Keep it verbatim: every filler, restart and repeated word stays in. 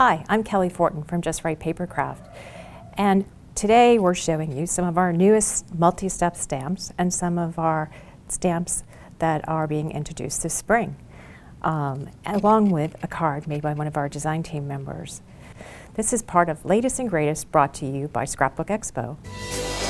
Hi, I'm Kelly Fortin from JustRite Papercraft, and today we're showing you some of our newest multi-step stamps and some of our stamps that are being introduced this spring, um, along with a card made by one of our design team members. This is part of Latest and Greatest, brought to you by Scrapbook Expo.